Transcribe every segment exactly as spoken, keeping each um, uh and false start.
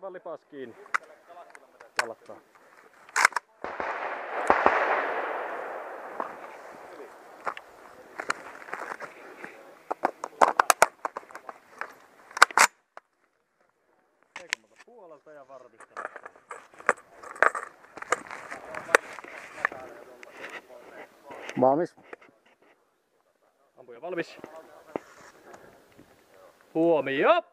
vaan lipas kiinni. Jalattaa. Heikommalta puolelta ja varmistella. Valmis. Ampuja valmis. Huomio!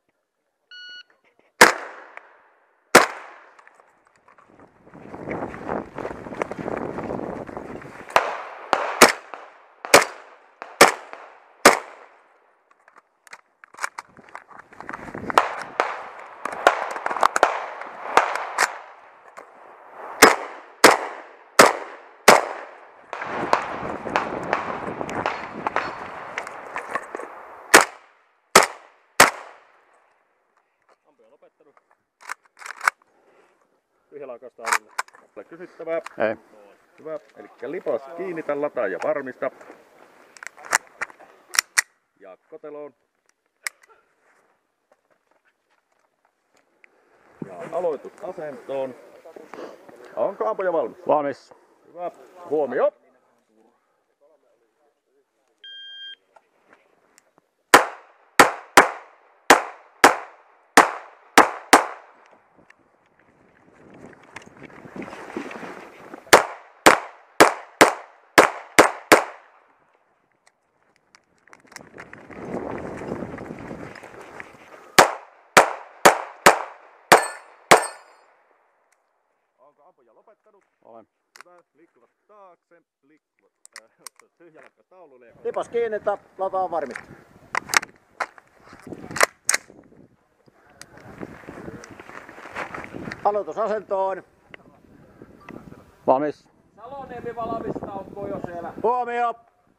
Ampuja lopettanut. Tyhjälaukausta alulle. Ole kysyttävää. Ei. Hyvä. Elikkä lipas kiinnitä, lataa ja varmista. Ja koteloon. Ja aloitusasentoon. Onko ampuja valmis? Valmis. Hyvä. Huomio. Onko ampuja lopettanut? Olen. Hyvä. Liikkuvat taakse. Liikkuvat äh, tyhjälakka taululle. Lipas kiinnitä, lataa varmista. Aloitusasentoon. Valmis. Saloniemi valmistautuu jo siellä. Huomio.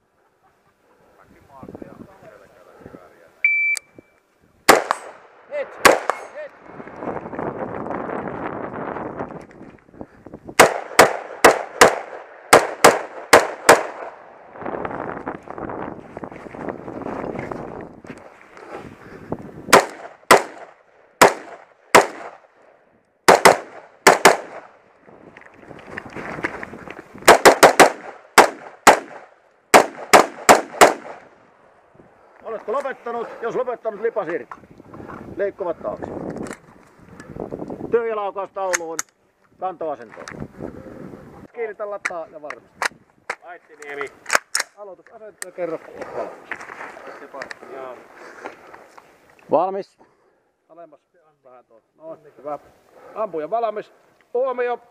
Hit! Hit! Oletko lopettanut? Jos lopettanut, lipas irti. Leikkuvat taakse. Tyhjälaukaus tauluun. Kantoasentoon. Kiinnitä, lataa ja varmista. Aittiniemi. Aloitusasento ja kerro valmis. Ja Valmis. Alemmas vähän tuolta. No, hyvä. Ampuja valmis. Huomio.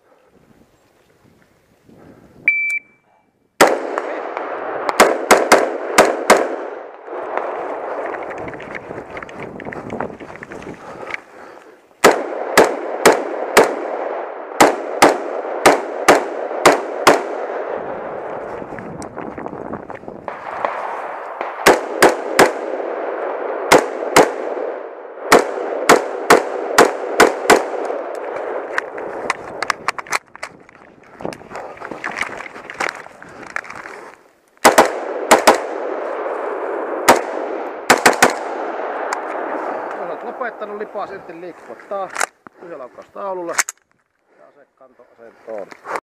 Lopettanut, lipas irti, liikkuvat taas. Tyhjälaukaus taululle. Ja se kantoasentoon.